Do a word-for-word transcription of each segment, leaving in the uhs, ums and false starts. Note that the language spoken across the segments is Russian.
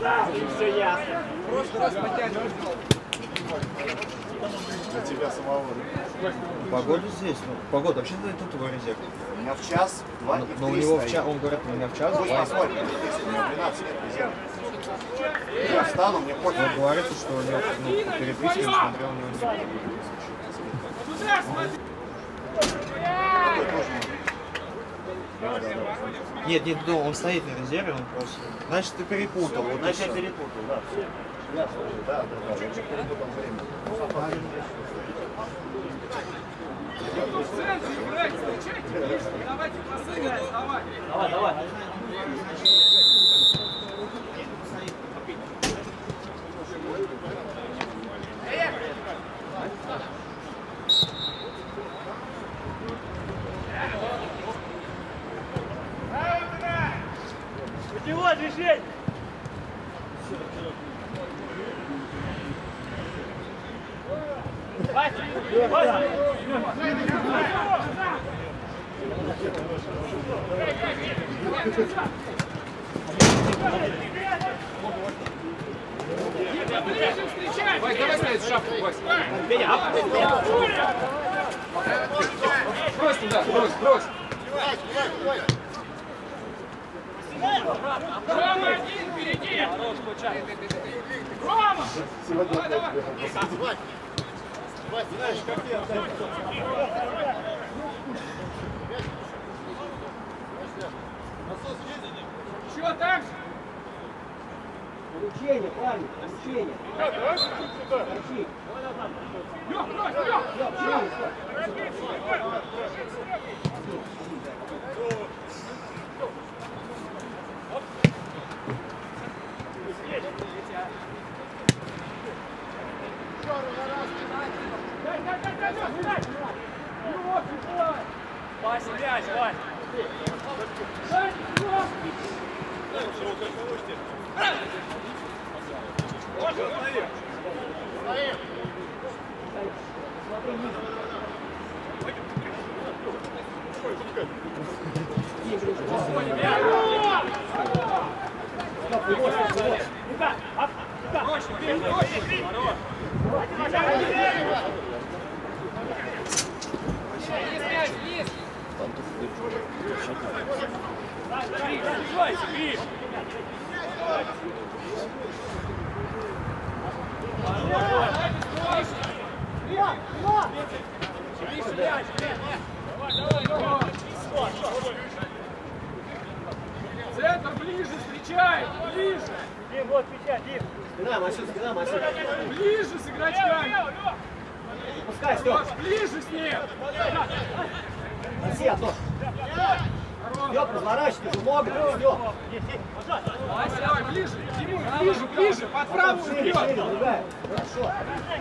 Все ясно. Просто раз потянешь. Для тебя самого. Погода здесь. Ну, погода вообще-то это твой резерв. У меня в час, два и Но у него в час, он говорит, у меня в час, Пусть два. посмотрим, у меня двенадцать лет резерв. Я встану, мне пофиг. Он говорит, что у него, ну, по переписке он смотрел, у него не Нет, нет, ну, он стоит на резерве, он просто... Значит, ты перепутал. Вот Значит, я перепутал, да, все. Я слушаю, да, да, да, я же перепутал время. Давайте посыграем, давай. Давай, давай. Путевое движение. Вася, Вася. Вась, давай ставить шапку, Вась. Брось туда, брось, брось. Рома один впереди! Рома! Давай, давай! Знаешь, как я Еще так же? Поручение, парень, поручение. Поручи. Лёх, брось, Лёх! Вася, мяч, Вася! Центр ближе, встречай! Ближе! Дим, вот печать, Дим. Спина, Масюк, спина, Масюк. Ближе с игрочками! Пускай, Стёп. Ближе с ним! Неси, Антон. Стёп, разворачивай, уже много, Стёп. Вася, давай, ближе! Тимур, ближе, ближе! Под правую Шире, вперед! шире, другая. Хорошо.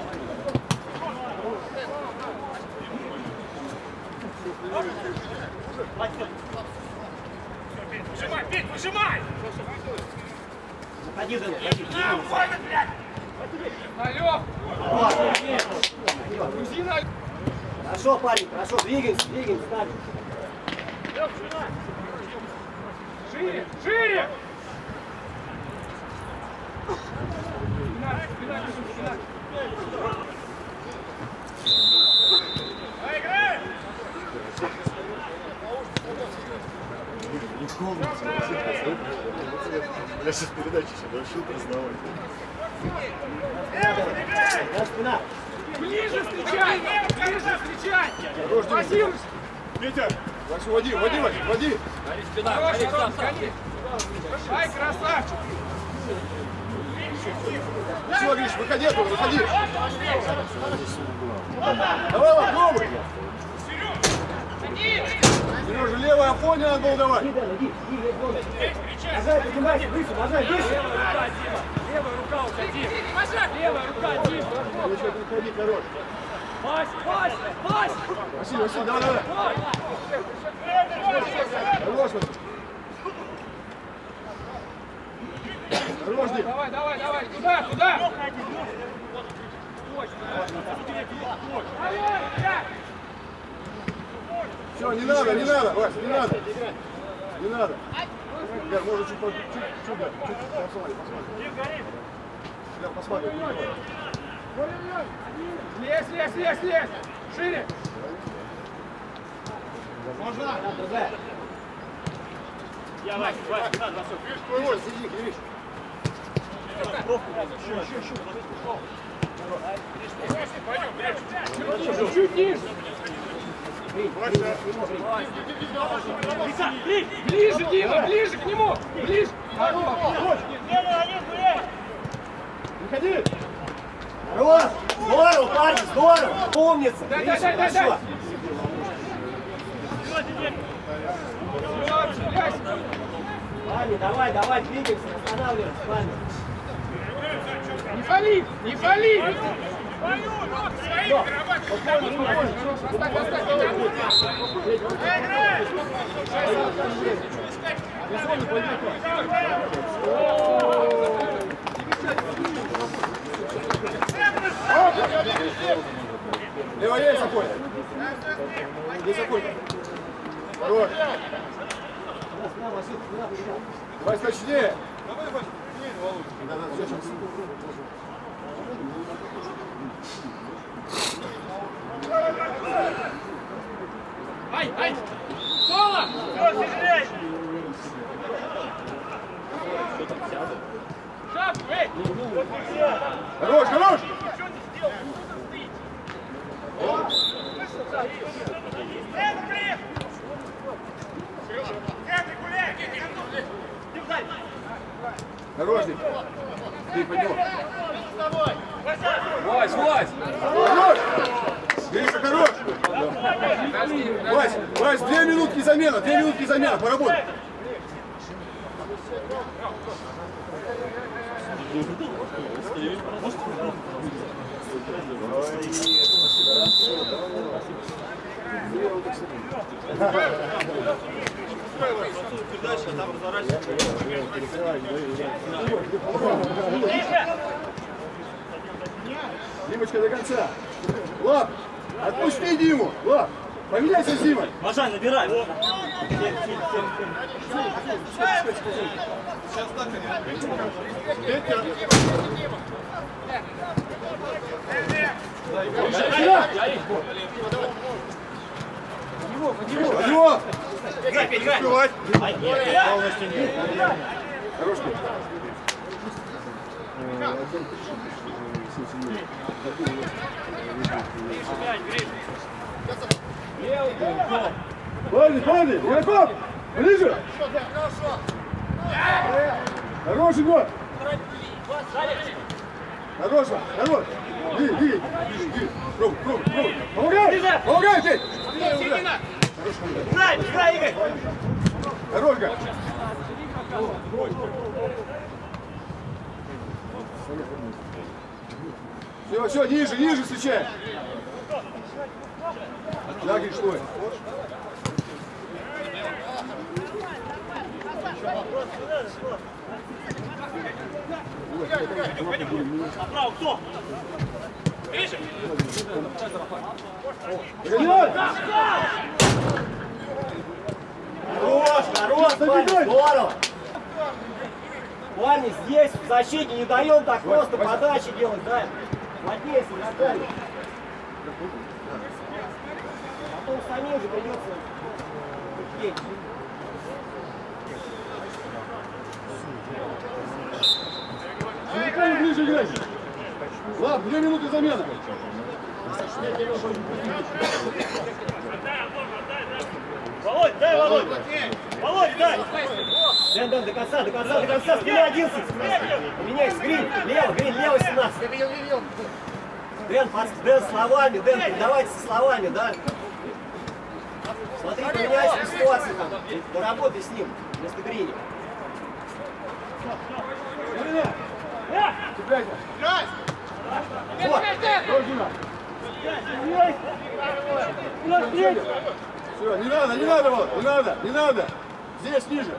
Выжимай, Петь, выжимай! Заходи, Дэн, заходи. Налёг! Вот. Грузи на... Хорошо, парень, хорошо, двигаемся, двигаемся, ставим. Шире, шире! Спина, спина, спина. Играй! не комнате. Я сейчас передачу еще решил признавать. Да, спина. Ближе встречай! Ближе встречай! Спасибо! Петя, Вася, води, води, Вася, води. Хорош, хорош, гони! Ай, красавчик! Все, Гриш, выходи оттуда, выходи. Давай, попробуй. Сережа, левая Афоня надо было давать. Иди, Дэн, иди, иди, иди, иди. Нажай, поднимайся, выше, нажай, выше. Левая рука уходи! Левая рука, Дим! Еще выходи, хорош. Вась, Вась, Вась! Василий, Василий, давай, давай. Хорош, Василий. Хорош, Дим. Давай, давай, давай, туда, туда! Все, не надо, не надо, Вася, не надо. Не надо. Лер, может чуть, чуть, чуть, чуть, чуть, посмотри, посмотри. Лер, посмотри. Лезь, лезь, лезь, лезь! Шире! Можно? Другая. Я, Вась, Вась, на, на, Видишь, твой вот, сиди, видишь. Чуть ниже! Ближе, Дима, ближе к нему! Ближе! Выходи! Хорош! Здорово, парни, здорово! Умница! Дай, Гриша, дай, дай, хорошо! Парни, давай, давай, двигаемся, останавливаемся, парни. Не фали! Не фали! Оставь, оставь! Лево есть, Акуль. Здесь Акуль. Хорош. Давай точнее. Да, да, все, сейчас. Ай, ай! Соло! Шаг, эй! Хорош, хорош! Хороший! Ты пойдем! Вась, Вась! Хорош! Гриша, хорош! Вась, Вась, две минутки замена, две минутки замена, поработай! Димочка, до конца. Лап, отпусти Диму. Лап, поменяйся с Димой. Мажай, набирай. Алло! Играй, играй. Успевать. Ай, нет, полностью нет. Хорошо. Парни, парни, игроков! Ближе! Хороший год! Хорошо, хорош! Иди, иди, иди! Пробуй, пробуй, пробуй! Помогай! Помогай, Петь! Играй, играй, Игорь! Хорош, Гай! Все, все, ниже, ниже встречай! Да, Гриш, стой! Направо, кто? Видишь? Хорош, хорош, парни, здорово! Парни, здесь в защите не даем так просто подачи делать, да? Плотнее сыграли. Потом самим же придется петь. Никому ближе играй! Ладно, две минуты замена! Володь, дай, Володь! Володь, дай! Дэн, Дэн, до конца, до конца, до конца! Спина одиннадцать! Поменяй, Грин! Лево, Грин, лево семнадцать! Дэн, Дэн, словами, Дэн, давайте со словами, да? Смотри, поменяйся ситуацию там, доработай с ним, вместо Грини. Цепляйся! Вот! Все, не надо, не надо, вот, не надо, не надо! Здесь ниже!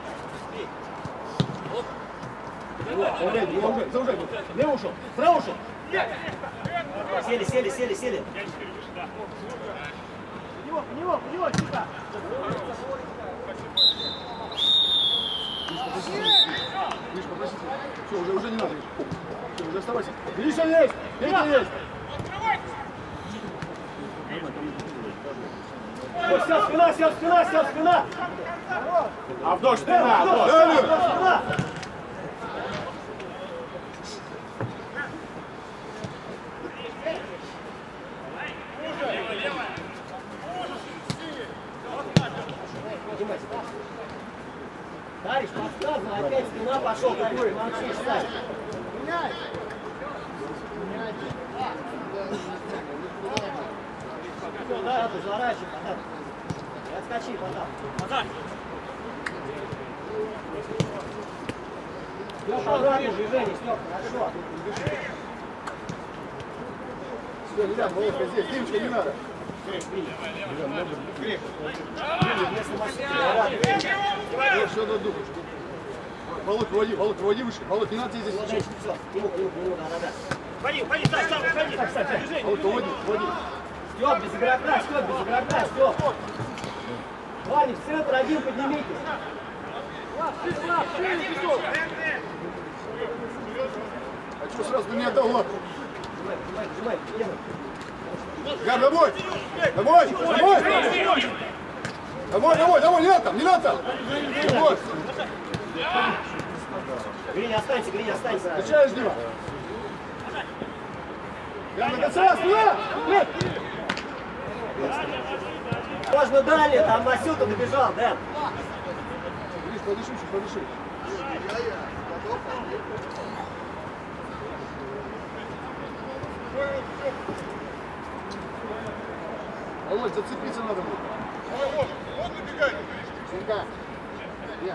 Заужай, заужай, заужай! Лево ушел, справа ушел! Сели, сели, сели, сели! У него, у него, у него, тихо! Миш, попроси. Все, уже, уже не надо. Все, уже оставайся. Гриша есть! Петя есть! Вот, все, спина, все, спина, все, спина. А вдоль спина, вдоль. Спина. Дариш, подсказывай, опять спина пошел, такой, молчишь, Сань. Меняй. Все, да, это заворачивай, Потап. Отскочи, Потап. Потап. Стёпа, обратно движение, Стёпа, хорошо. Все, не надо, Володька здесь, Димочка, не надо. Все на духу. Володь, выводи, Володь, выводи выше. Володь, не надо тебе здесь. Все, ему, ему, ему, да, да. Ходи, ходи, Сань, Сань, ходи. Так, Сань, Сань. Володь, выводи, выводи. Стёп, без игрока, Стёп, без игрока, Стёп. Ваня, в центр один поднимитесь. А что сразу ты не отдал лапу? Сжимай, сжимай, сжимай. Гар, домой! Домой! Домой! Домой, домой, домой, не надо там, не надо там! Домой! Гринь, останься, Гринь, останься. Встречаешь, Дима? Гар, до конца, спина! Можно далее, там Васюта добежал, Дэн. Гриш, подыши, чуть подыши. Володь, зацепиться надо будет. Вот, вот набегай. Синка. Нет.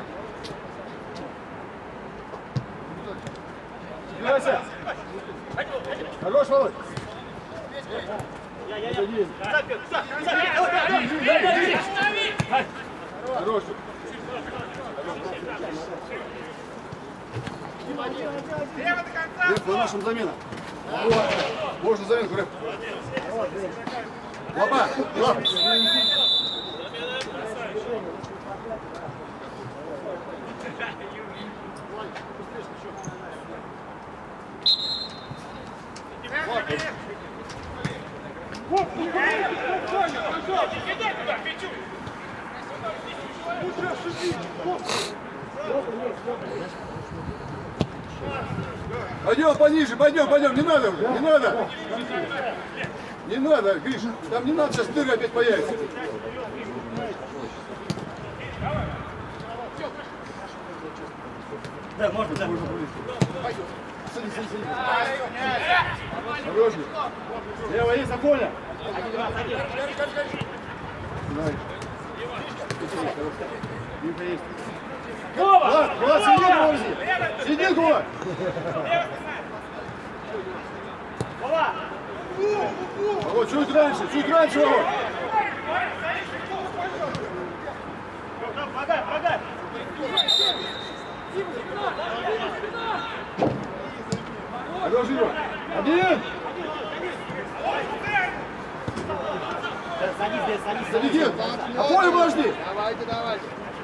Цепляйся. Хорош, Володь. Хорош. Рэп, по нашим замена. Можно заменку, Рэп. Лапа, лапа. Пойдем пониже, пойдем, пойдем, не надо уже, не надо. Не надо, Гриш, там не надо, сейчас дыры опять появится. Да, можно, да. Сади, сади, сади. Осторожно. Лево есть, на поле. Димка есть. Влад, Влад, серединку возьми. Серединку, Влад. Володь, чуть раньше, чуть раньше, Володь. Помогай, помогай. Хорош, Юра. Один. Садись, Дэн, садись. Заведи. А поле подожди. Давайте, давайте.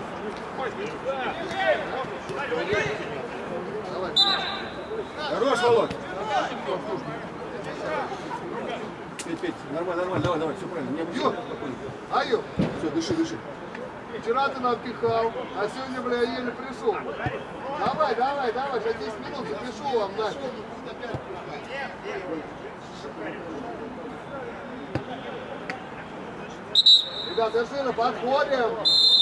Хорош, Володь. Петь, Петь, нормально, нормально, давай, давай, все правильно. Не объем. Аю, Все, дыши, дыши. вчера ты напихал, а сегодня, бля, еле пришел. Давай, давай, давай, за десять минут запишу вам нафиг. Ребята, шире подходим.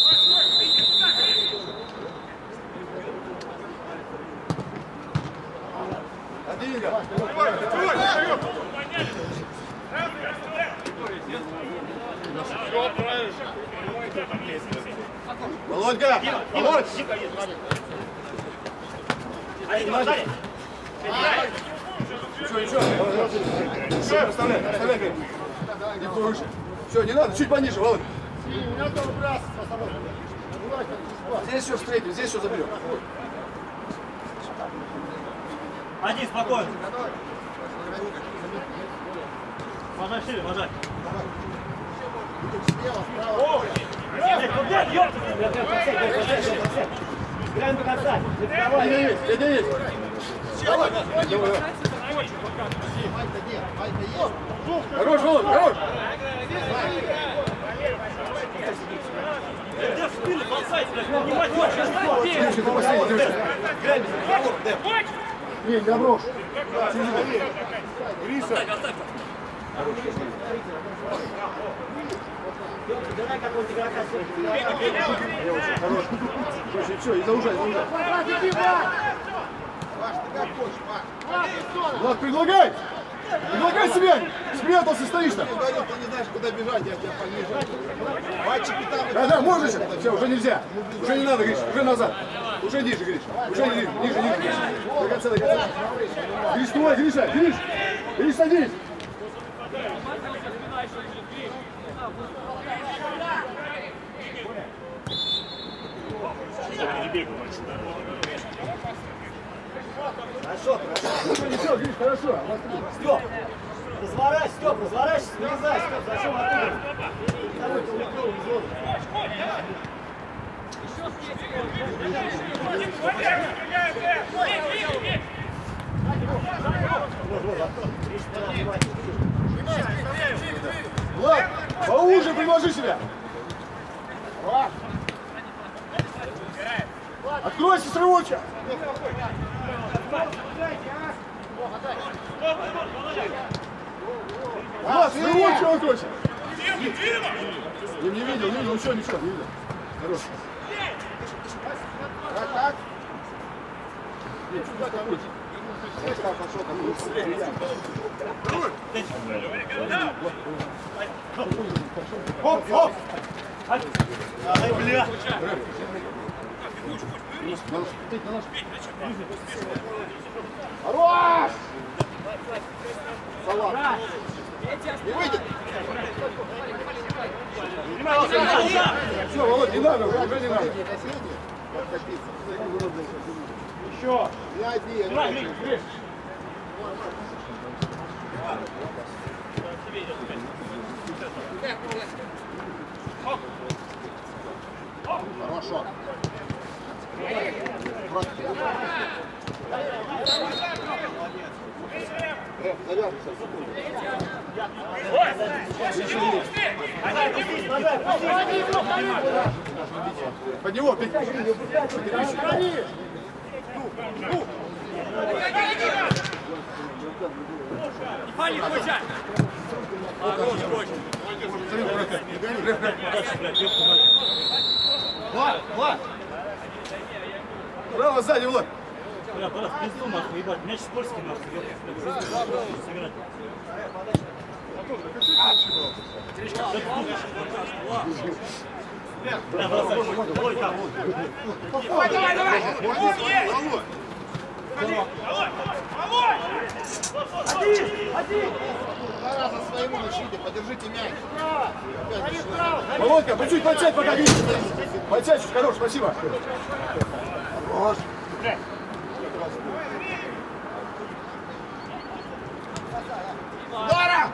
Один, Володька! Володь! Ничего, ничего. Все, оставляй, оставляй, Грей. Не выше. Все, не надо, чуть пониже, Володь. Здесь все встретим, здесь все заберем. Один, спокойно. Можай шире, можай. О! Нет, ёпта! Играем до конца. Давай. Дядя есть, дядя есть. Давай. Давай. Хорош, Володь, хорош. Где в спину бросать? Не возьмешь, сейчас Девочка, ты последний, девочка. играем без разговора. Не, не обрушь. Гриша. Давай какого-то игрока. Хорош. Слушай, все, и заужай, заужай. Влад, предлагай! Предлагай себя! Спрятался, стоишь там! Ты не знаешь, куда бежать, я тебя пониже. Мальчики там... Да, да, можешь! Все, уже нельзя! Уже не надо, Гриш, уже назад! Уже ниже, Гриш! Уже ниже, ниже, ниже, Гриш! До конца, до конца! Гриш, давай, Гриша! Гриш! Гриш, садись! Хорошо, хорошо. Ничего, Гриш, хорошо. Стёп, разворачивайся, Стёп, разворачивайся, вылезай, Стёп, зачем оттуда? Давай, ты улетел в зону. Влад, поуже предложи себя! Откройся, срывочек! Влад, срывочек откройся! Я не видел, не видел, ничего, ничего, не видел. Хорош. Так, так. Хоп, хоп! Ай, бля! Хорош! Салат. Не выйдет. Все, Володь, не надо, уже не надо. Еще! Не один. Хорошо. Под него, пить. Пали, Костя! Влад, Влад! Право, сзади, Влад! Бля, пора в пизду, нахуй, ебать, мяч скользкий, нахуй, сыграть. Бля, бросай, ой, там. Давай, давай, давай! Вот есть! Один, один! Два раза своему начните, подержите мяч. Володька, по чуть подсядь, пока Гриш. Подсядь чуть, хорош, спасибо. Хорош. Здорово!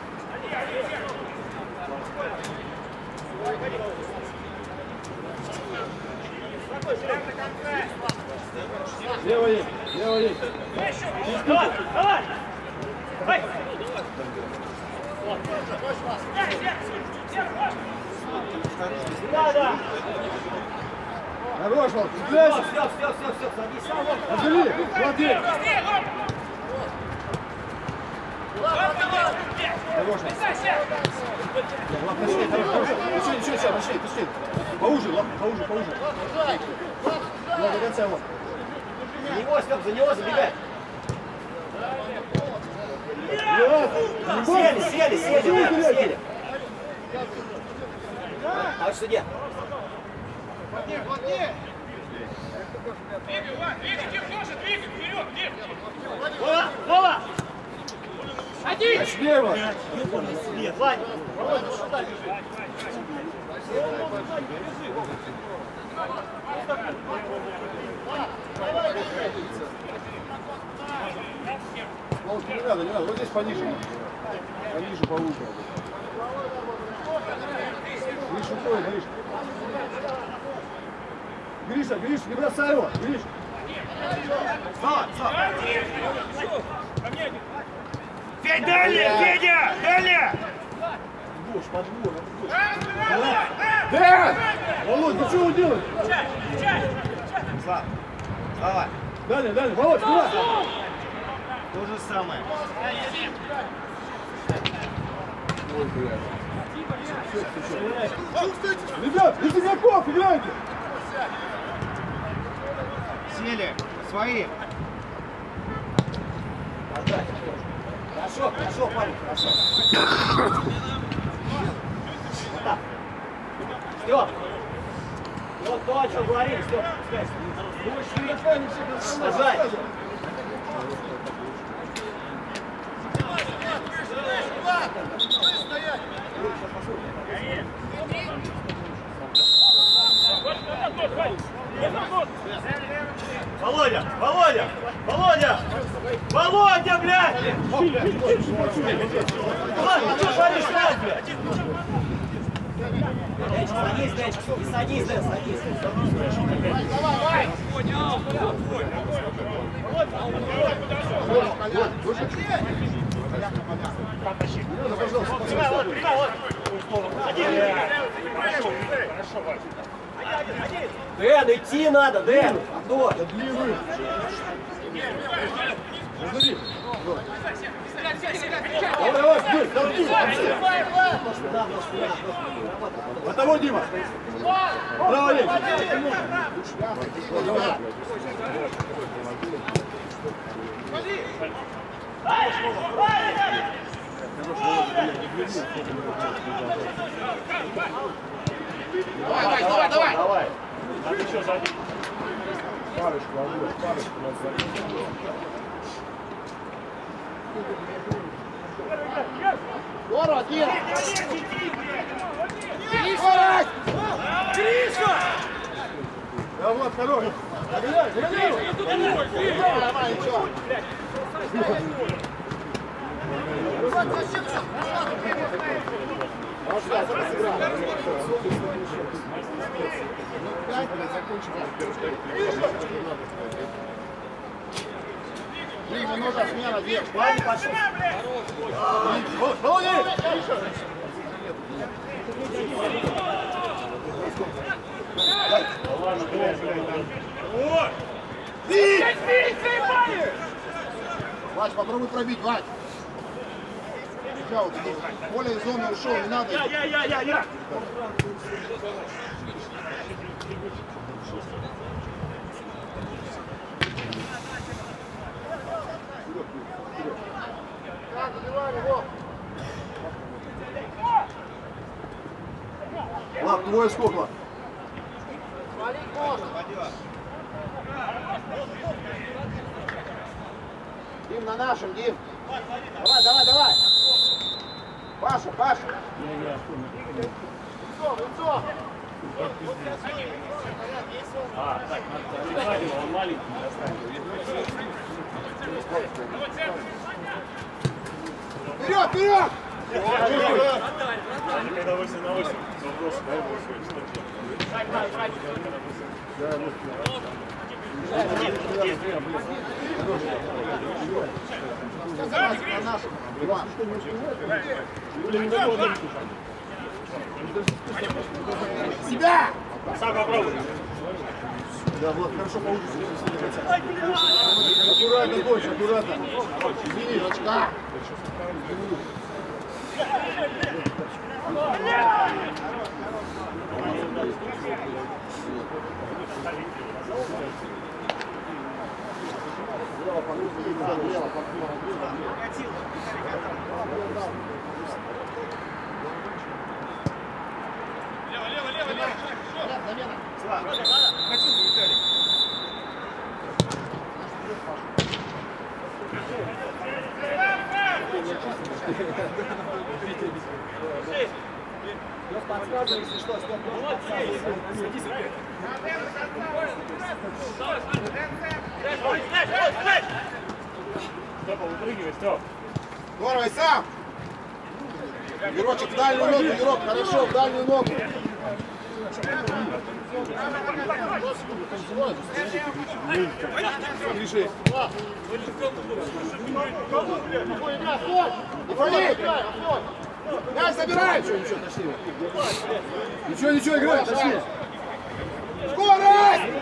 Лево есть, лево есть. Давай, давай! Давай! Да, да! Хорош, Володь, Все, цепляйся. все, все, все, все, садись, сам, вот. Подели, смотри. Хорош. Влад, пошли, хорош, хорош. Ничего, ничего, ничего, пошли, пошли. Поуже, Влад, поуже, поуже. Влад, до конца, Влад. За него, Степ, за него забегай. Сели, сели, сели, да, сели. А судья. Двигай, Влад, двигай, Дим, тоже двигай, вперед, Дим! Вова, Вова! Один! Слева. Ёбаный свет, Вань! Володя, ну сюда бежи. Володь, не надо, не надо, вот здесь пониже. Пониже, поуже. Гриш, уходит, Гриш. Гриша, Гриша, не бросай его, Гриш. Федя, далее, Федя, далее! Подбор, подбор. Дэн! Володь, ну что вы делаете? Слава, Слава. Далее, далее, Володь, сюда! То же самое. Ой, блядь. Ребят, из игроков играйте! Сели, свои. Хорошо, хорошо, парень, хорошо. Вот так. Стёп. Вот то, о чем говорили, Стёп. Сажай. Володя! Володя! Володя! Володя, блядь! Ладно, что шаришь, блядь? Садись, Дэнчик, садись, Дэн, садись. Давай, Дэн, идти надо, Дэн! Кто? Длинный. Подожди. Давай, давай, стой, толки. От того, Дима. Право есть. давай, давай, давай! Давай. А ты что, сзади? Парочку, Володь, парочку надо. Здорово, Дим! Да вот, хорош. Догоняй, догоняй. Давай, ничего. Три минуты смена, Дим. Парень пошел. Володя! Вась, попробуй пробить, Вась. Все, вот здесь. Поле из зоны ушел, не надо. Я, я, я, я, я. Так, забивай его. Лап, твой сколько? Свалить можно. Дим, на нашем, Дим. Давай, давай, давай. Паша, Паша. Лицо, лицо. А, так, надо, он маленький, Вперед, вперед! когда восемь на восемь, вопрос, дай восемь, На нашем. Иван. Себя! сам попробуй. Да, вот, хорошо получится. Аккуратно, больше, аккуратно. Извини, дочка. Лево, лево, лево, лево. Замена. Подсказывай, если что, стоп. Садись. Степа, выпрыгивай, Степ. Здорово, и сам. Юрочек, в дальнюю ногу, Юрок, хорошо, в дальнюю ногу. Гриша. Мяч забирай! Ничего, ничего, играй, точнее. Скорость!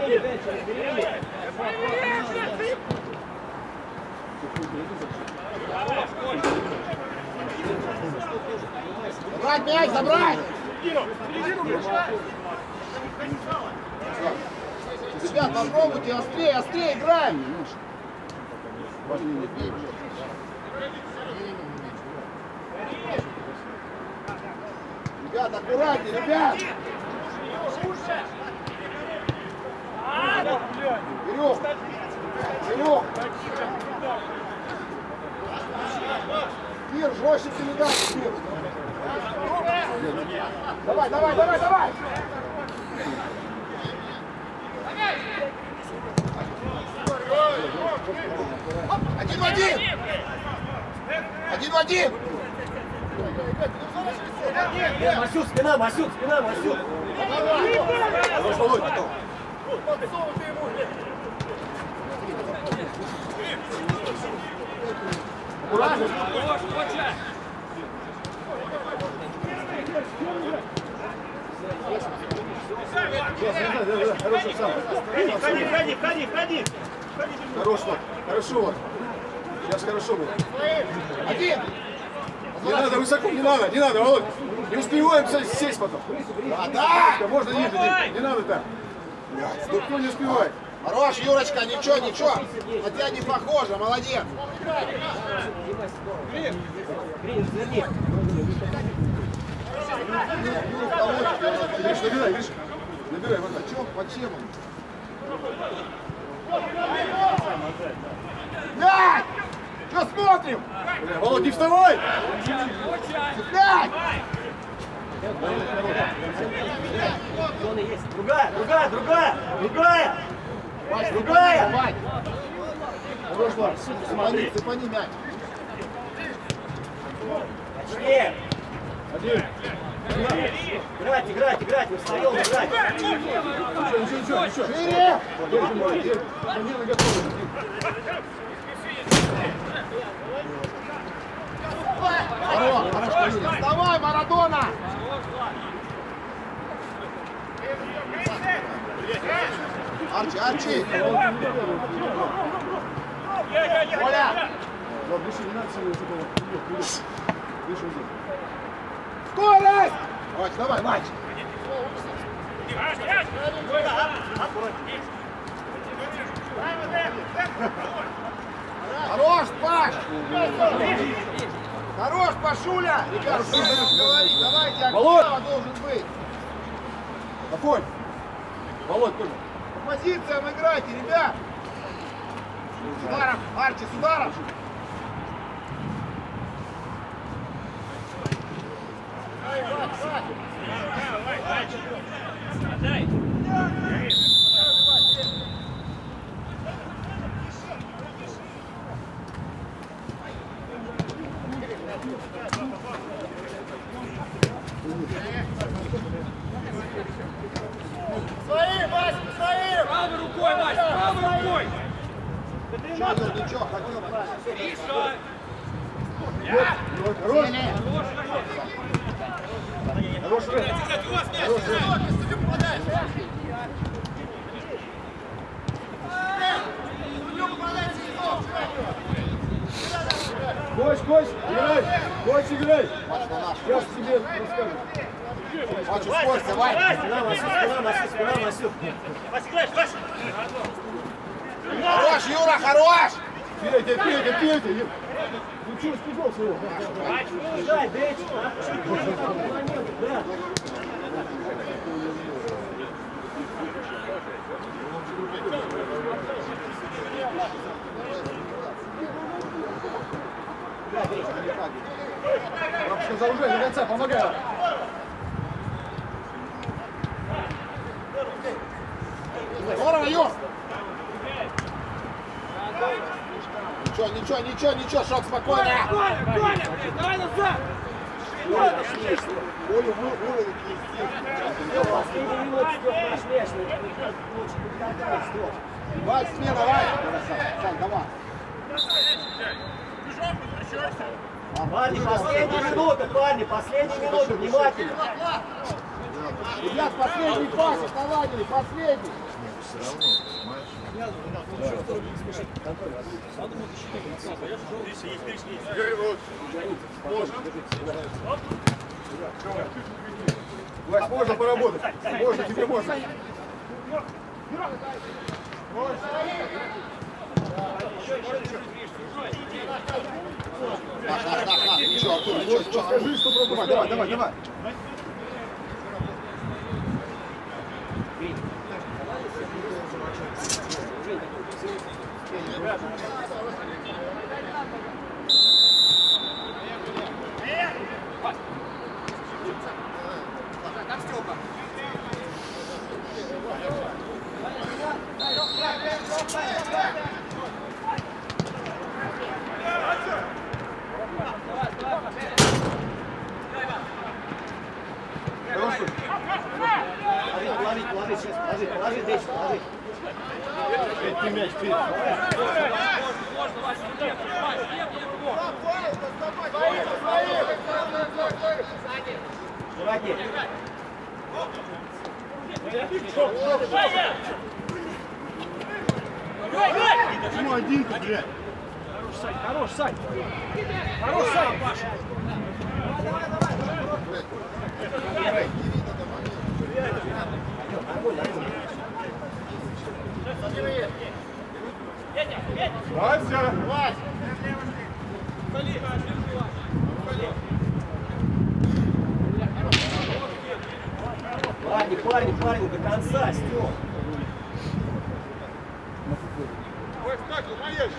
Забрать мяч, забрать! Ребят, попробуйте острее, острее играем! Ребят, аккуратнее, ребят! Вперед! Вперед! Кир, жестче передачи, Кир! Давай, давай, давай, давай! Один в один! Один в один! Масюк, спина, Масюк, спина, Масюк. Хорош, Володь, потом. Аккуратно! Хорошо, сам. Входи, входи, входи, входи. Хорош, вот. Хорошо, вот. Сейчас хорошо было. Один! Не надо высоко, не надо, не надо, Володь. Не успеваем сесть потом. Да, да! Можно ниже, не, не надо так. Никто не успевает. Хорош, Юрочка, ничего, ничего. На тебя не похоже, молодец. Гриш, набирай, Гриш. Набирай, вот так. Чё, по чему? Пять! Что смотрим? Володь, не вставай! Пять! Другая, другая, другая, другая. Другая. Хорош, Влад. Цепани, цепани мяч. Точнее. Один. Играть, играть, играть, мы встаем, играть. Ничего, ничего, ничего. Шире! Держи, держи. Замена готова. Хорош, хорошо. Вставай, Марадона! Арчи, Арчи! Оля! Влад, выше не надо себе такого. Выше здесь. Скорость! Матч, давай, матч! Хорош, Паш! Хорош, Пашуля! Ребят, что будем говорить? Давайте, Володь! Актава должен быть! Афонь! Володь, тоже. По позициям играйте, ребят! С ударом, Арчи, с ударом! Своим, Вась, своим! Правой рукой, Вась, правой рукой! Ничего, ничего, ходил. Гриша! Хорош! Хорош, Рэй! Кость, Кость, играй! Кость, играй! Сейчас тебе расскажу. Матч, ускорься, давай! Спина, Масюк, спина, Масюк, спина, Масюк. Вася, играешь, Вася. Хорош, Юра, хорош! Пейте, пейте, пейте! Ну что, испугался его? Играй, дайте. Да. Я сказал уже, до конца, помогай! Здорово, Юр! Ничего, ничего, ничего, ничего, шок, спокойно! Коля, Коля, давай назад! Последний минут наш мяч. Вась, смена, давай. Сань, давай. Парни, последняя минута, парни, последняя минута, внимательно. Ребят, последний пас, оставили, последний. Вась, можно поработать. Можно, тебе можно. Ничего, Артур, ничего, Скажи, что пробовать. Давай, давай, давай. Положить, положить, сейчас, положить, положить, дальше, положить. Ты мяч, ты. Аккуратнее. Почему один-то, блядь? Хорош, Сань. Хорош, Сань. Давай, давай, давай. Вася! Парни, парни, парни, до конца, Стёп. Ой, так, настоящий!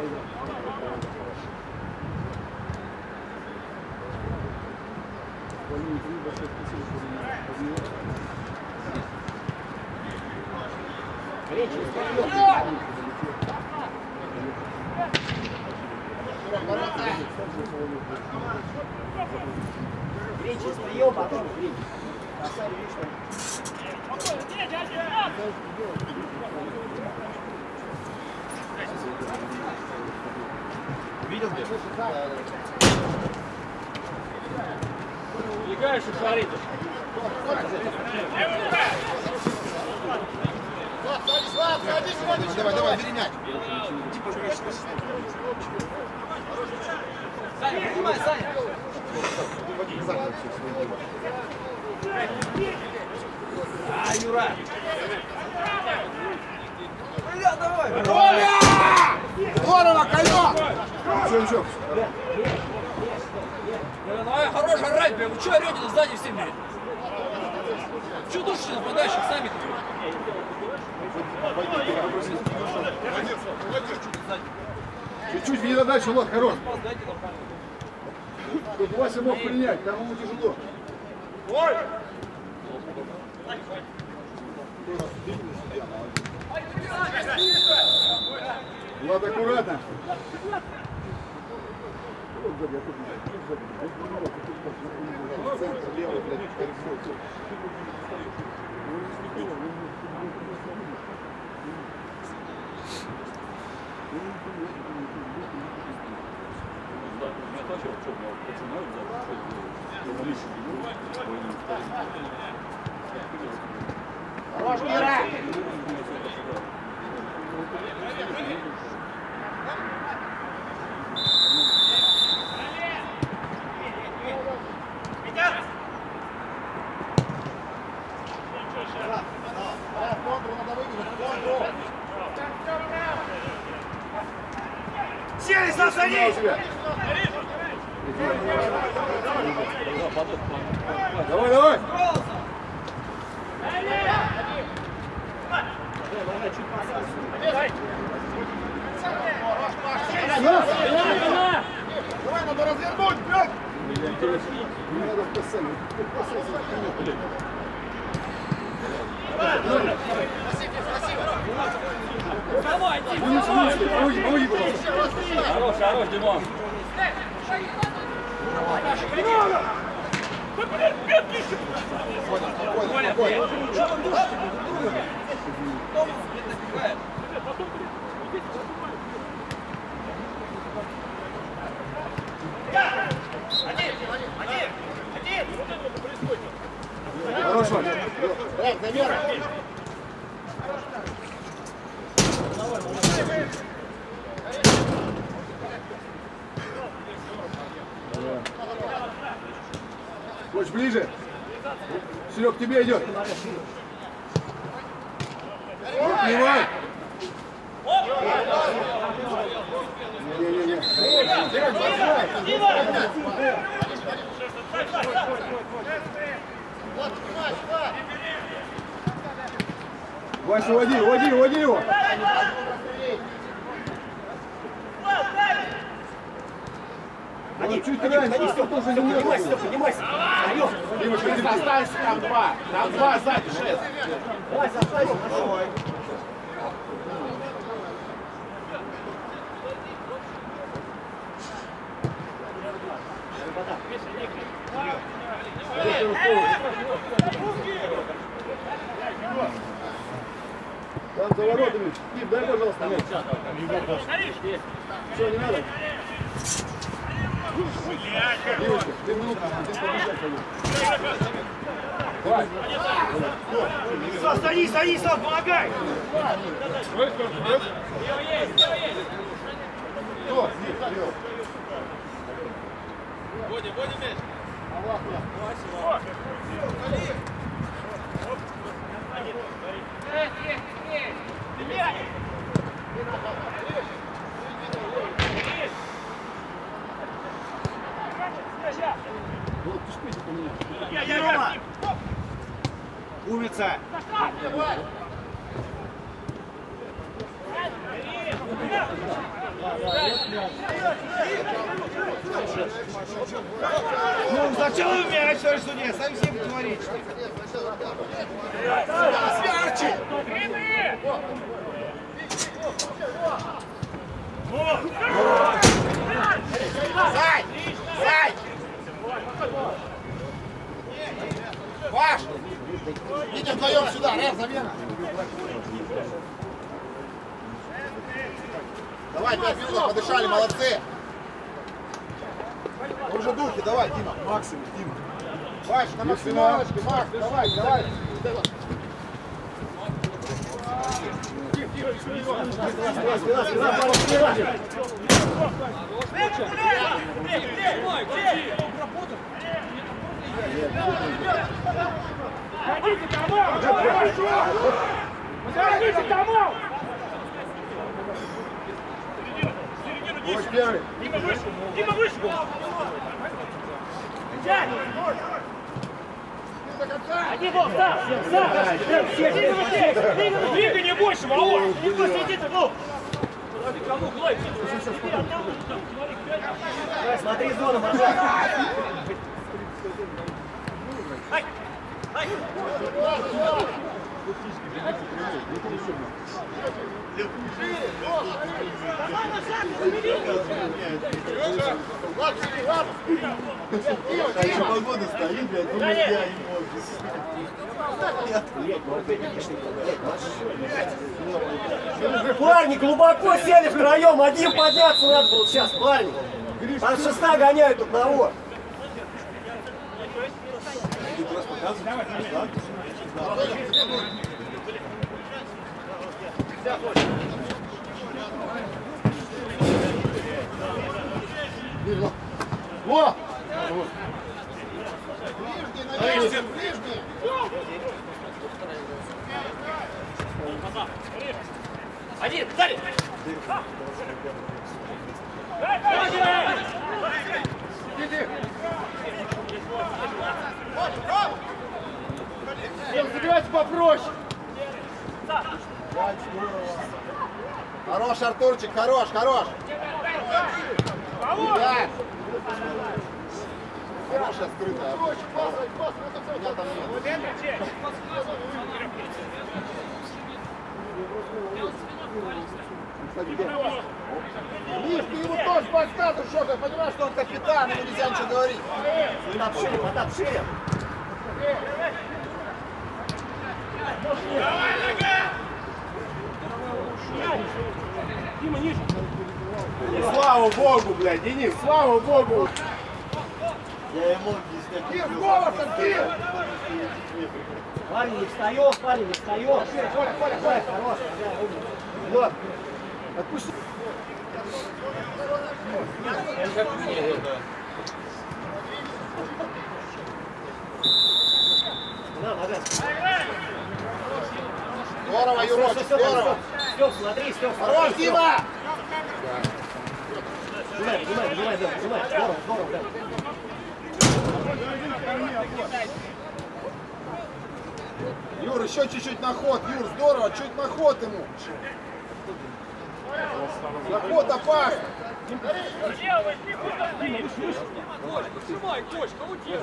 Речь вперед. Речь из приема, потом речь. Бросай речь. Видел где? Бегаешь и шарит. Давай, давай, бери мяч. Саня, принимай, Саня. А, Юра. Бля, давай. Здорово, Калёк! Ничего, ничего. Давай, хорош орать, бля. Вы что орете сзади все, блядь? Чё душите нападающих сами-то? Чуть-чуть видно дальше, вот, хорош. Тут Вася мог принять, там ему тяжело. Ой! Влад, аккуратно. Хорош, Мира! Сели, Стас, за ней! Давай, давай! Давай, надо развернуть, блядь! Не надо в касание. Давай, Дим. Помоги, помоги, пожалуйста. Хорош, хорош, Димон. Спокойно, спокойно. Что вы душите? Томас, не набегает. Один! Один! Один! Хорошо. Эй, замера. Коч, ближе. Серег, к тебе идет. Поднимай. Не-не-не. Вася, уводи, уводи, уводи его. Один, чуть один, раньше, один, Стёп, тоже Стёп, не поднимайся, надо. Стёп, поднимайся. Алёх, Димочка, держи. Останься, там два. Там два сзади, шесть. Вася, останься, хорошо. Там за воротами. Дим, дай, пожалуйста, мяч. Все, не надо. Димочка, ты минутку, ты побежать пойдешь. Давай. Слав, садись, садись, Слав, помогай. Кто? Вперед. Водя, Водя мяч. Вот, ты шпите поменял. Рома. Умница. Ну, сначала мяч, что нет, совсем творите. Свярчи! Сай! Сай! Ваш! Идем вдвоем сюда, Рэм, замена! Давай, пять минут, подышали, молодцы! Он же духи, давай, Дима. Максимум, Дима. Ваш, на максималочке, Макс, давай, давай! Ходите домой! Ходите домой! Коч первый. Дима выше! Дима выше! Взять! Один бог, Стас! Двигай не больше, Вова! Не больше, иди ты, ну! Кому глай? Смотри, зону, пожалуйста. Ай! Ай! А еще погода стоит, блядь, думаю, я его без... Парни, глубоко сели втроем, один подняться надо было сейчас, парни. Там шеста гоняют одного. Во! Ближний, ближний! Один, сзади! Забивайте попроще! Хорош, Артурчик, хорош, хорош! Да! Хорошая скрытая. Меня там нет. Миш, ты его тоже по стату, что ты понимаешь, что он капитан, ему нельзя ничего говорить. Потап шире, Потап шире. Дима, ниже. Слава Богу, блядь, Денис, слава Богу. Я ему объясню. Кир, голосом, Кир! Парень, не встаем, парень, не встаем. Коля, Коля, Коля, Коля. Хорош, вперед. Отпусти. На, нога. Здорово, Юрочек, здорово. Стёп, смотри, Стёп, смотри. Хорош, Дима! Сжимай, сжимай, сжимай, да, сжимай. Здорово, здорово, да. Юр, еще чуть-чуть на ход, Юр, здорово, чуть на ход ему. На ход опасно. Кость, подснимай, Кость, кого тебе?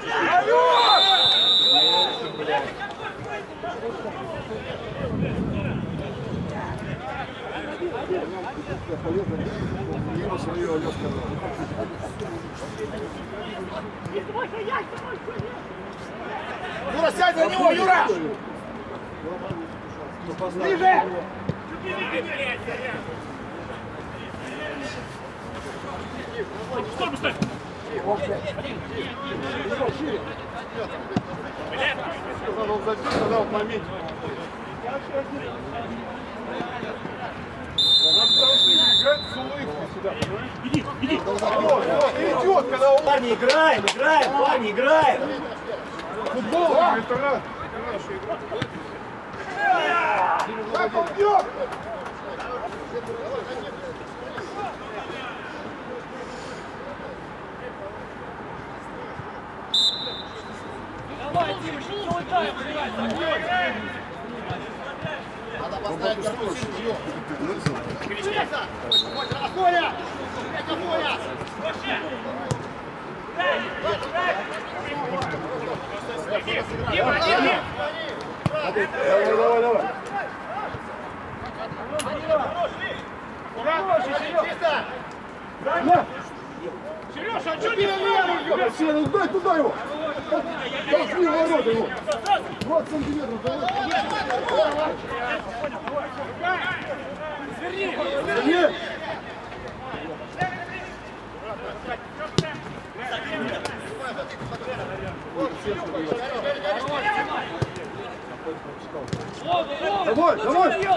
Юра свою Алёс сказал. Юра, сядь за него, Юра! Ниже! Стой, стой. Когда он забил, когда он в моменте. Надо должны играть с улыбкой сюда. Иди, иди. Идет, когда он... Парни, играем, играем, парни, играем. Футбол, это раз. Как он бьет! Давай, Дима, что ты улетаешь? Надо поставить корпусинку. Коля! Коля! Дима, Дима. Давай, давай, давай. Сережа, а что не левый? Все, ну дай туда его. Толкни ворота его. двадцать сантиметров. Сверни! Нет. Давай, давай.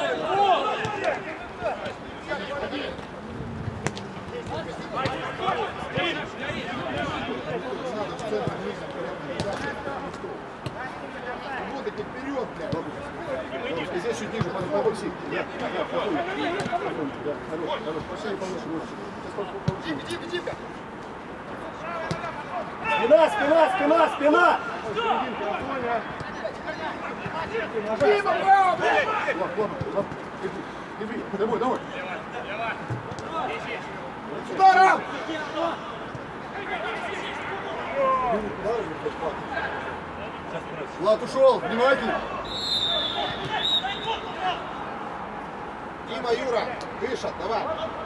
Вот эти вперед, блядь. Здесь чуть ниже, по бокси. Нет, нет, такой. Да, хорош, хорош. Пошли повыше, выше. Сейчас повыше. Дима, Дима, Дима. Спина, спина, спина, спина. Дима, браво, блядь! Ладно, ладно, ладно. Иди, давай, давай. Здорово! Влад ушел, внимательно. Дима, Юра, дышат, давай.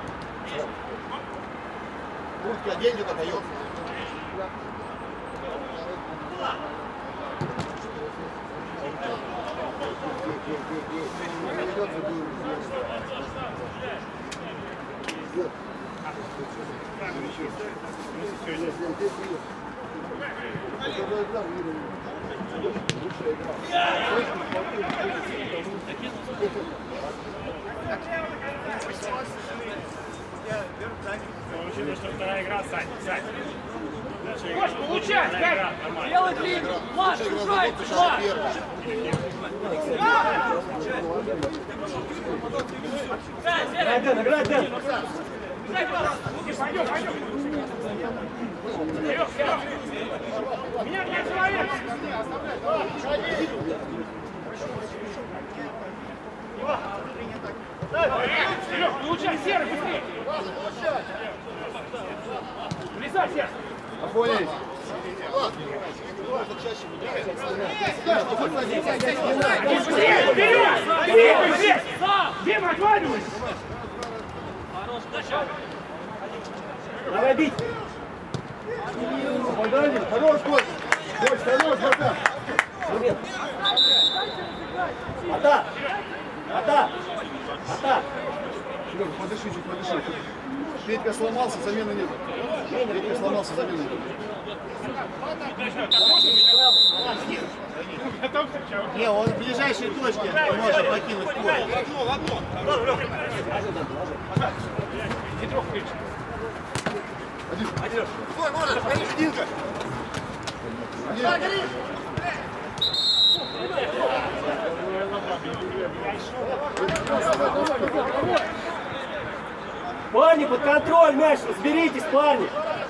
Куртки одень, где-то дает. Получилось, что вторая игра, Сань, Сань. Кош, получай, как? Делай длинный! Маш, сужай! Маш! Играй, Дэн, играй, Дэн. Пойдем, пойдем. Серег, Серег. Меня нет человек. Серег, получай, Серый, быстрее. Влезай, Серый. Охуеть. Быстрее, вперед! Двигай здесь! Дима, отваливайся! Хорош, дальше! Давай бить. Подали, хорош, Кость. Кость, хорош, братан. Момент. Ата. Ата. Ата. Серега, подыши чуть, подыши. Петька сломался, замены нет. Петька сломался, замены нет. Не, он в ближайшей точке может покинуть поле. Один. Стой, можешь, Гриш, Динка. Да, Гриш. Парни, под контроль мяч, разберитесь, парни.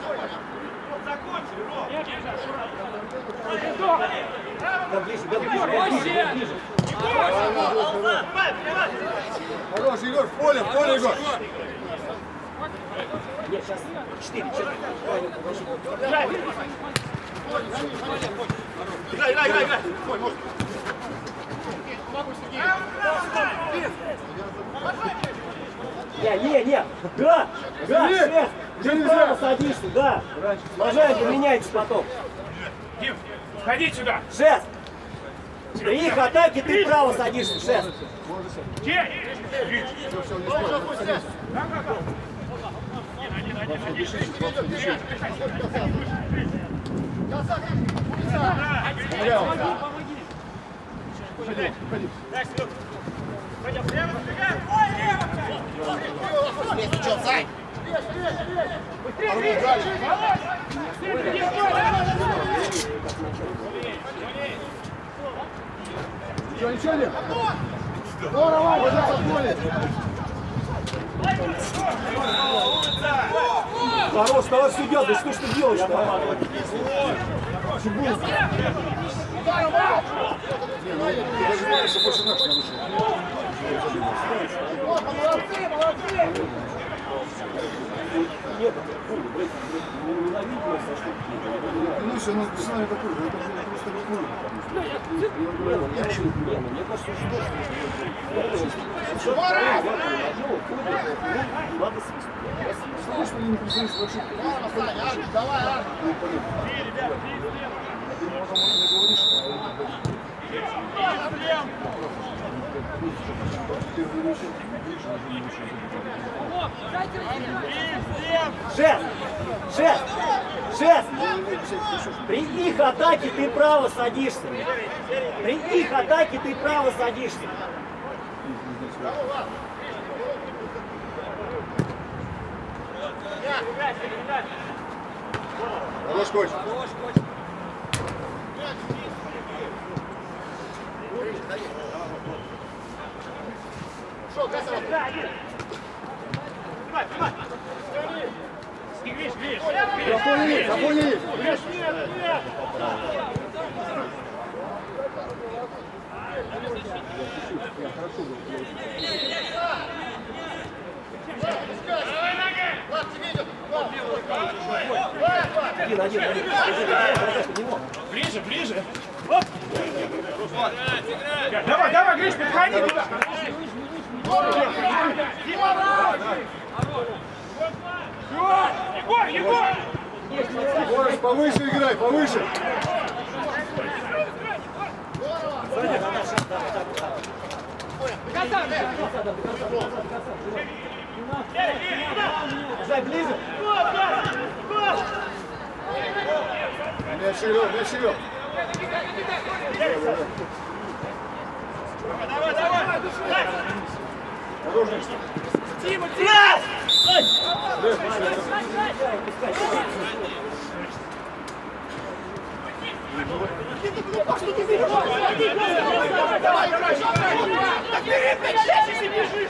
Да ближе, да ближе, да ближе, да ближе. Хорош, Егор, в поле, в поле, Егор. Нет, сейчас четыре, четыре. Играй, играй, играй, играй. Не, не, не. Да, да, Нет, шест. уже Ты нельзя. право садишься, да. Можете, поменяйтесь потом. Дим, ходи сюда. Шест. При их атаке ты право садишься, шест. Где? Уходи, уходи. Ничего, ничего нет. Здорово, вот это поле. Хорош, хорош, идет. Да что ж ты делаешь-то, а? Не, ну ты даже знаешь, что больше наш нарушил. Молодцы, молодцы. Нет, блядь, ненавидь нас, а что? Ну все, ну с нами такой, это же просто не круто. Я очень приятно, мне кажется, что надо свистнуть. Потому что они не признаются вообще. Давай, Арк. Ты потом не говоришь, Шест! Шест! Шест! При их атаке ты право садишься. При их атаке ты право садишься. Хорош, Коч. Шо, красава. Гриш, Гриш. Запомни, запомни. Один, один, один. Ближе, ближе. Оп. Давай, давай, Гриш, подходи туда. Егор, Егор! Егорыч, повыше играй, повыше. Зай, ближе. Мяч Серег, мяч Серег. Давай, давай! Осторожно. Тима, Тима! Давай, играй, что ты? Бери, блядь, сейчас, если бежишь!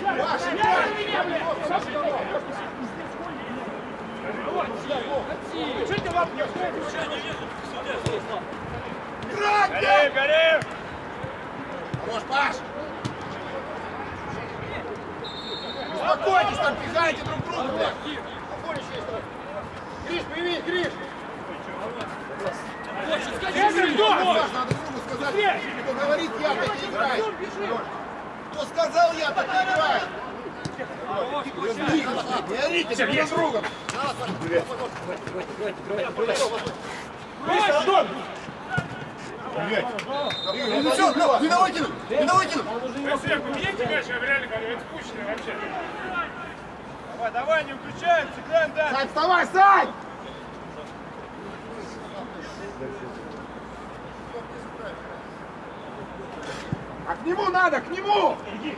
Что ты лапки? Гори, гори! Хорош, Паш. Успокойтесь, там пихайте друг друга, блядь. Гриш, прими, Гриш. Паш, надо другу сказать, кто говорит, я так и играю. Кто сказал, я так и играю. Не орите друг с другом. Миша, Антон! Ну все, не давай кинуть, не давай кинуть. Поменяйте мяч, я реально говорю, это скучно вообще. Давай, давай, не включаемся, играем дальше. Сань, вставай, Сань! А к нему надо, к нему!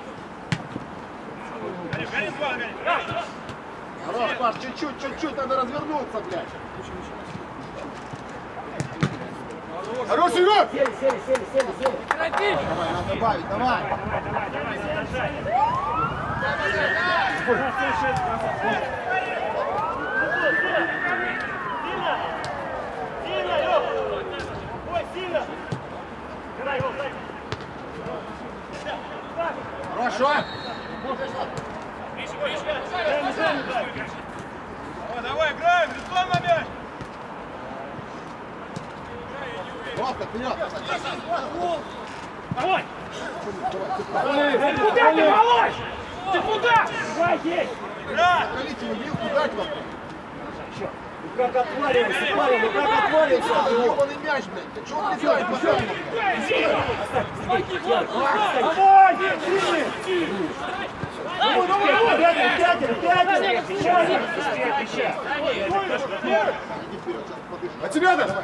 Горим, горим, два, горим. Хорош, Паш, чуть-чуть, чуть-чуть, надо развернуться, блядь. Хороший игрок! Сели, сели, сели, сели, сели. Давай, надо добавить, давай. Сильно, Лёх! Ой, сильно! Играй его, дай! Хорошо. Давай, давай, играем, лицом на мяч! Вот, вперед. Давай! Ты куда ты, Володь? Ты куда? Давай, есть! Играй! Колите, не бил, куда к вам? Ну как отваливайся, Павел, ну как отваливайся? Ёбаный мяч, блядь. Ты чего он летает постоянно? Давай, сильный! Ну, ну, пятеро, пятеро, пятеро! От тебя да?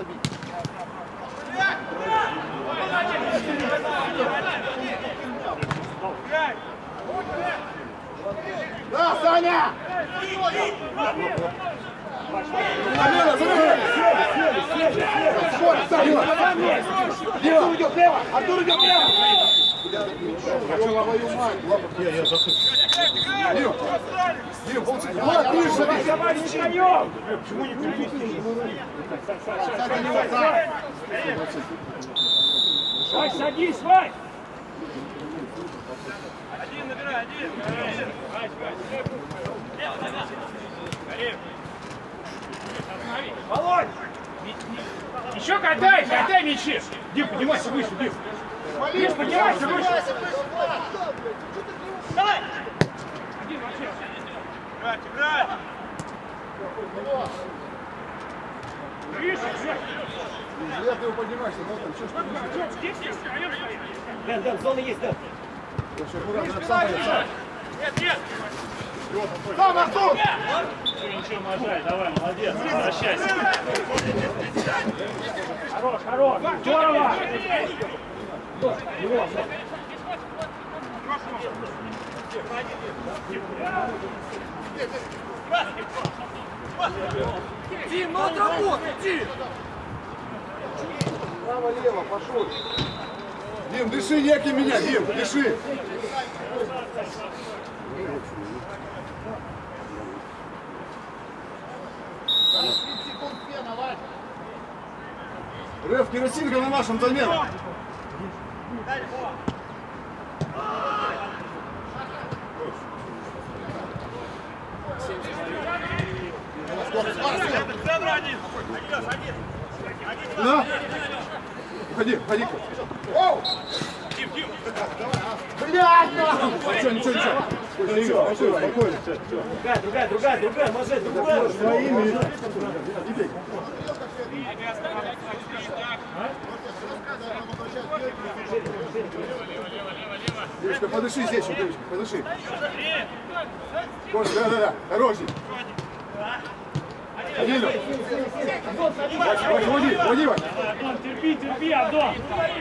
Да, Саня! Замена, замена! Скоро, Саня! Артур идет лево! Артур идет лево! Твою мать! Я, я захожу. Дима, Дима, получи. Давай, Ближе, Давай, давай, не втроем! Почему не Вань, садись, Вань! Один набирай, один! Один! Вань, Вань! Лево, назад! Горим! Володь! Еще катай, катай мячи! Дим, поднимайся выше, Дим! Дим, поднимайся выше! Давай! Один вообще! Играть, играть! Выше, выше! Я ты его поднимаешься, вот там, что ж ты выше? Здесь есть, втроем стоим! Дэн, Дэн, зона есть, Дэн. Я сейчас аккуратно, сам пойдет, сам. Нет, нет! Сам, Артур! Ничего, Можай, давай, молодец, возвращайся. Хорош, хорош, здорово! Дим, ну отработай, Дим! Право-лево, пошел. Дим, дыши, неки меня, Дим, дыши. тридцать секунд пена, Вань. Реф, керосинка на нашем замена. Центр один! Да? Уходи, уходи. Дим, Дим! Блядь, Ничего, ничего, ничего. Ничего, ничего, спокойно. Другая, другая, другая, другая, Можай, другая. Своими. И бей. Девочка, подыши здесь, девочка, подыши. Кость, да, да, да, хороший. Один, Вань, води, води, Вань. Антон, терпи, терпи, Антон!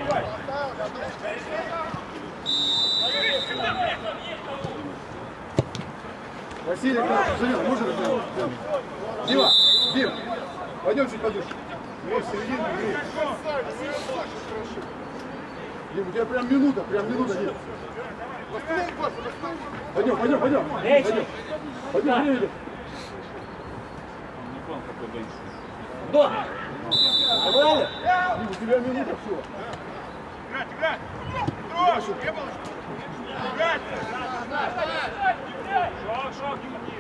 Василий, как замена, можно развернуть? Дима, Дим, пойдем чуть подышь. Грей, серединку, грей. Дим, у тебя прям минута, прям минута, Дим. Пойдем, пойдем, пойдем. Эй, Пойдем, пойдем, пойдем. Кто? Нормально? Дим, у тебя минута всего. Играть, играть! Кто? Не было? Играть! Шаг, шаг,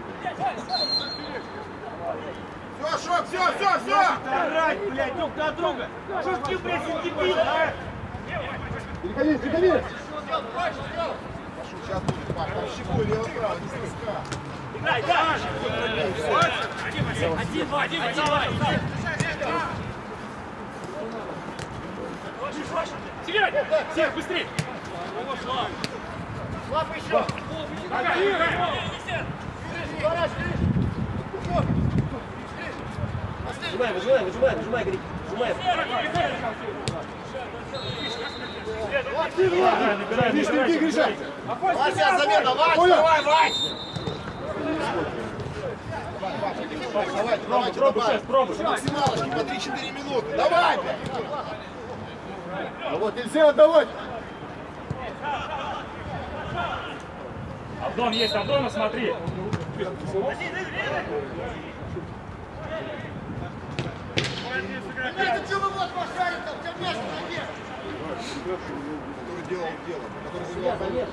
Все, шок, все, все, все! Играть, блядь, друг на друга! Что ж ты, блядь, дебил, а? Переходи, переходи. сейчас будет, Паш. Там щекой лево-право, не слезка. Играй, да! Один, один, один, один. Серега, Серега, быстрее! Слабо еще! Выжимай, выжимай, выжимай, выжимай, Грик. Выжимай. Гриш, ты Гриша! Вася, замена, Вась, давай, Вась! Давай, давайте, добавим. Пробуй, Максималочки по три-четыре минуты. Давай, блядь! А вот нельзя отдавать! Абдон есть, Абдона, смотри. Это что вы вот пошарите? У тебя место наверх! Который делал дело, который делал дело.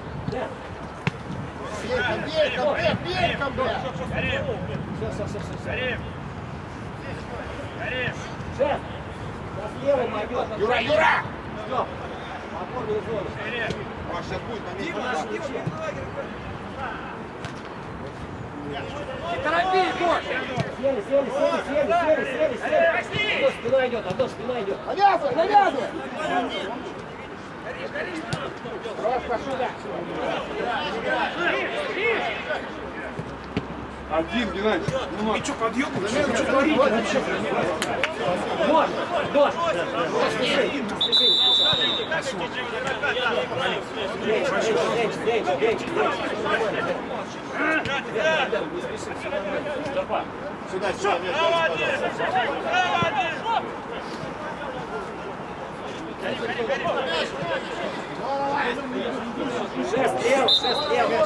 Бей, там, бей, там, бей, бей, там, блядь! Все, все, все, все. Карим! Карим! Шеф! Сейчас левый пойдет. Юра, Юра! Все. Опорную зону. Маш, сейчас будет момент. Не торопи, Гош! Сели, сели, сели, сели, сели, сели, сели. Одно спина идет, одно спина идет. Навязывай, навязывай! Один, Геннадий. Ну, Ты что, подъем? Что творите вообще? Можно, дождь. Спеши, спеши. Денчик, денчик, денчик, денчик, денчик. Сюда, сюда, Шест лево, шест лево.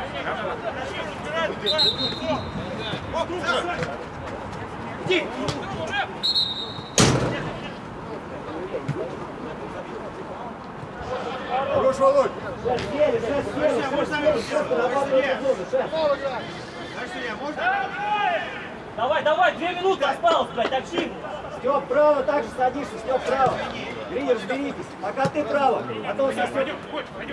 Иди. хорош, Володь! Шест сели, шест сели, шест сели, шест на опорную зону, шест. Давай, давай, две минуты осталось, блядь, общи. Стёп, право также садишься, Стёп, право. Гринер, разберитесь. Пока ты право, а то он сейчас... Пойдем, Коль, пойдем.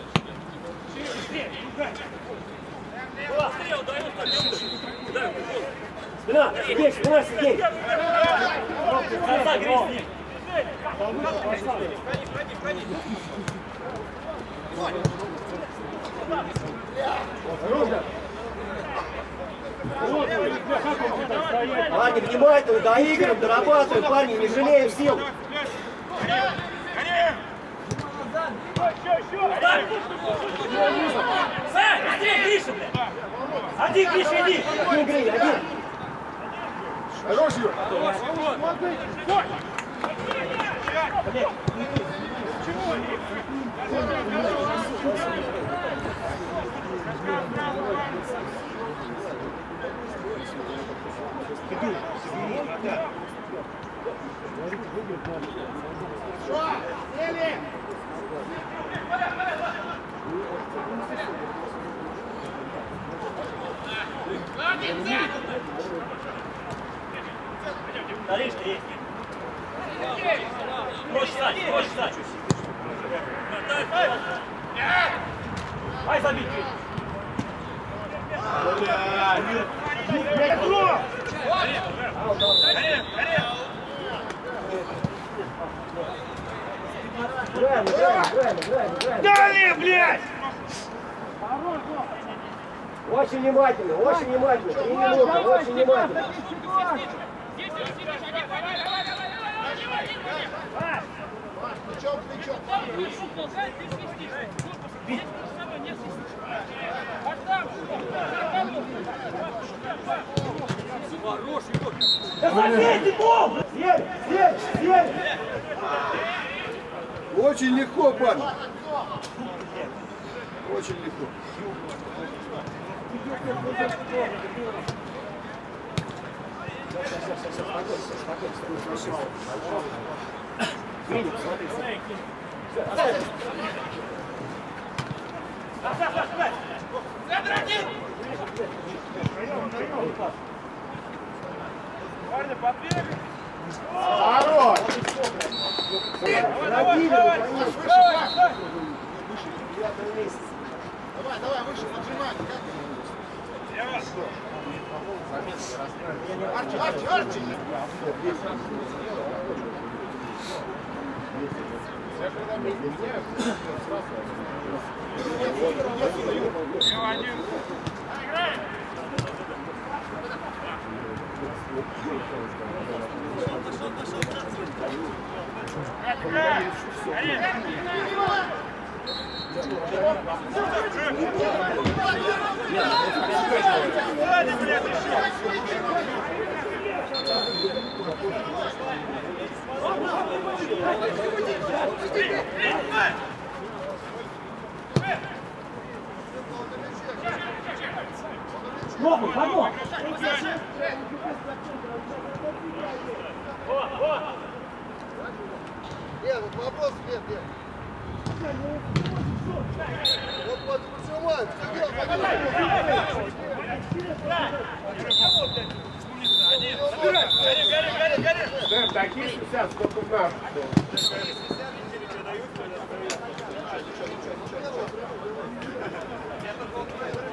Спина, Сергей, спина, Сергей. Краса, грязни. Парни, внимательно, доиграем, дорабатываем, парни, не жалеем сил. Сань, быстрее, Гриша, блядь. Один, Гриша, иди. Один, Гринь, один. Хорош, Юр! Таришка есть. Проще стать, проще стать. Ай, забить. Играем, играем, играем, играем, играем. Далее, блядь! Очень внимательно, очень внимательно. Три минуты, очень внимательно. Плечом, плечом. Да забей ты гол! Съели, съели, съели! Очень легко, парни. Очень легко. Хорош! Давай, давай, выше, поджимай. Арчи, Арчи, Арчи! Ногу, ногу! Нет, вот вопрос нет, нет. Вот, вот, поджимай, все дело, Такие шестьдесят, сколько надо. погоди.